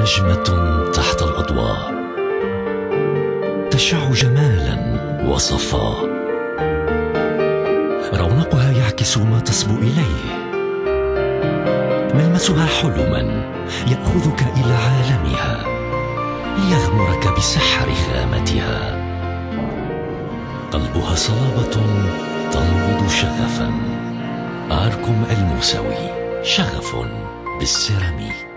نجمة تحت الأضواء تشع جمالا وصفاء، رونقها يعكس ما تصبو إليه، ملمسها حلما يأخذك إلى عالمها ليغمرك بسحر خامتها، قلبها صلابة تنبض شغفا. آركوم الموسوي، شغف بالسيراميك.